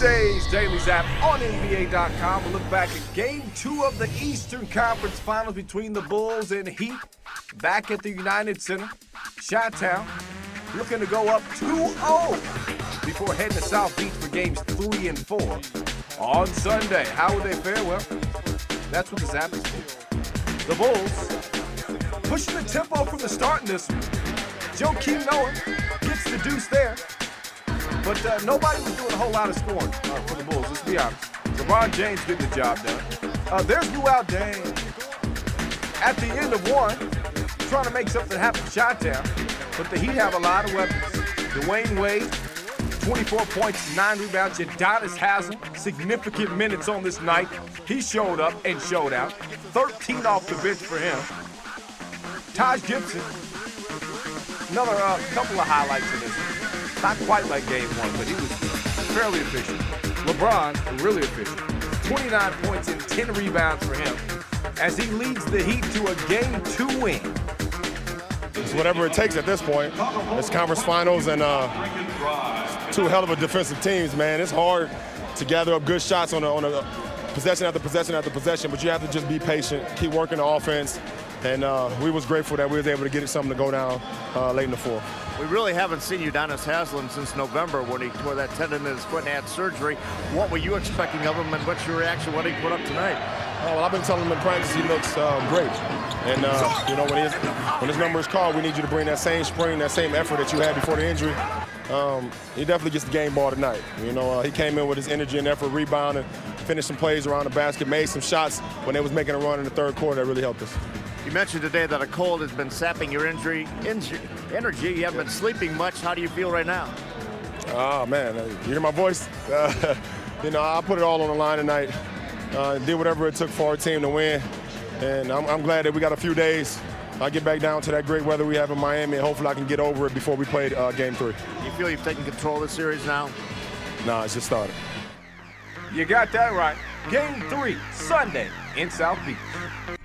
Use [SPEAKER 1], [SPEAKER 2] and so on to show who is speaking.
[SPEAKER 1] Today's Daily Zap on NBA.com. We'll look back at Game 2 of the Eastern Conference Finals between the Bulls and Heat. Back at the United Center, Chi-Town looking to go up 2-0 before heading to South Beach for Games 3 and 4 on Sunday. How will they fare? Well, that's what the Zap is for. The Bulls pushing the tempo from the start in this one. Joakim Noah gets the deuce there. But nobody was doing a whole lot of scoring for the Bulls, let's be honest. LeBron James getting the job done. There's Luol Deng at the end of one, trying to make something happen for Chi-Town. But the Heat have a lot of weapons. Dwayne Wade, 24 points, 9 rebounds. Udonis Haslem, significant minutes on this night. He showed up and showed out. 13 off the bench for him. Taj Gibson, another couple of highlights in this one. Not quite like Game 1, but he was fairly efficient. LeBron, really efficient. 29 points and 10 rebounds for him as he leads the Heat to a Game 2 win.
[SPEAKER 2] It's whatever it takes at this point. It's conference finals and two hell of a defensive teams, man. It's hard to gather up good shots on a possession after possession after possession, but you have to just be patient, keep working the offense. And we was grateful that we was able to get it something to go down late in the fourth.
[SPEAKER 3] We really haven't seen Udonis Haslem since November when he tore that tendon in his foot and had surgery. What were you expecting of him, and what's your reaction when he put up tonight?
[SPEAKER 2] Oh, well, I've been telling him in practice he looks great. And, you know, when his number is called, we need you to bring that same spring, that same effort that you had before the injury. He definitely gets the game ball tonight. You know, he came in with his energy and effort, rebounding, finished some plays around the basket, made some shots when they was making a run in the third quarter that really helped us.
[SPEAKER 3] You mentioned today that a cold has been sapping your energy. You haven't been sleeping much. How do you feel right now?
[SPEAKER 2] Oh, man, you hear my voice? You know, I put it all on the line tonight. Did whatever it took for our team to win. And I'm glad that we got a few days. I'll get back down to that great weather we have in Miami, and hopefully I can get over it before we play Game 3.
[SPEAKER 3] You feel you've taken control of the series now?
[SPEAKER 2] Nah, it's just started.
[SPEAKER 1] You got that right. Game 3, Sunday in South Beach.